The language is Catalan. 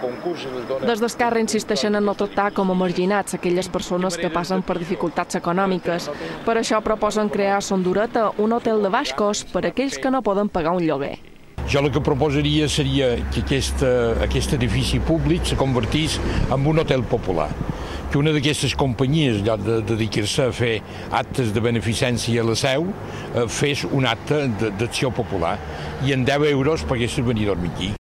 Des d'Esquerra insisteixen en no tractar com a marginats aquelles persones que passen per dificultats econòmiques. Per això proposen crear a Sondoreta un hotel de baix cost per a aquells que no poden pagar un lloguer. Jo el que proposaria seria que aquest edifici públic se convertís en un hotel popular, que una d'aquestes companyies, en lloc de dedicar-se a fer actes de beneficència a la seu, fes un acte d'acció popular i en 10 euros poguessis venir a dormir aquí.